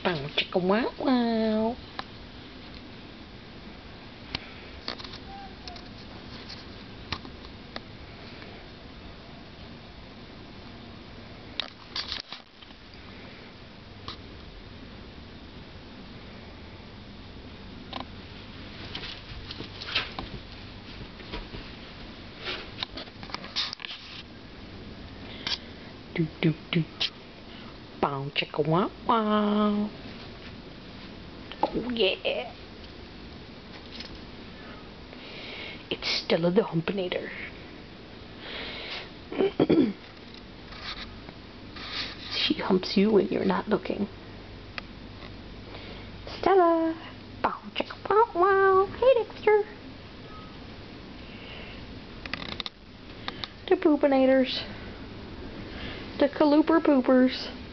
Bow, chicka, wow, wow. Do do do. Bow, chicka, wow, wow. Oh yeah. It's Stella the Humpinator. She humps you when you're not looking. Stella. Bow, chicka, wow, wow. Hey, Dexter. The Poopinators. The Calooper Poopers.